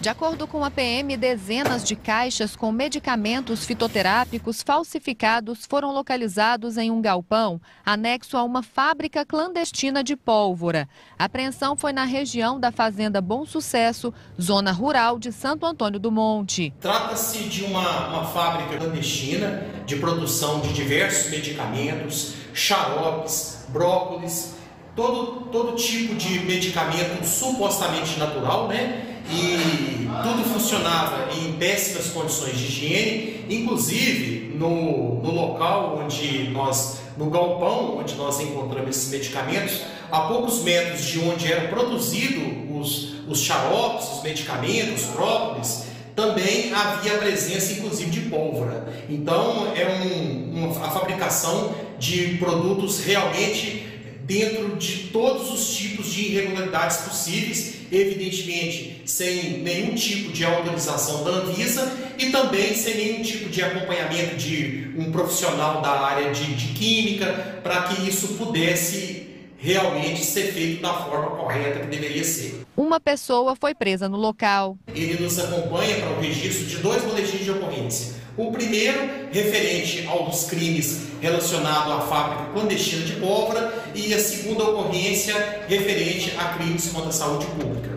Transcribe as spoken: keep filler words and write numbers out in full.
De acordo com a P M, dezenas de caixas com medicamentos fitoterápicos falsificados foram localizados em um galpão anexo a uma fábrica clandestina de pólvora. A apreensão foi na região da Fazenda Bom Sucesso, zona rural de Santo Antônio do Monte. Trata-se de uma, uma fábrica clandestina de produção de diversos medicamentos, xaropes, brócolis, todo, todo tipo de medicamento supostamente natural, né? E tudo funcionava em péssimas condições de higiene, inclusive no, no local onde nós, no galpão onde nós encontramos esses medicamentos, a poucos metros de onde eram produzidos os, os xaropes, os medicamentos, própolis, também havia a presença inclusive de pólvora. Então é um, uma, a fabricação de produtos realmente dentro de todos os tipos de irregularidades possíveis, evidentemente sem nenhum tipo de autorização da Anvisa e também sem nenhum tipo de acompanhamento de um profissional da área de, de química para que isso pudesse realmente ser feito da forma correta que deveria ser. Uma pessoa foi presa no local. Ele nos acompanha para o registro de dois boletins de ocorrência. O primeiro, referente aos crimes relacionados à fábrica clandestina de pólvora, e a segunda ocorrência, referente a crimes contra a saúde pública.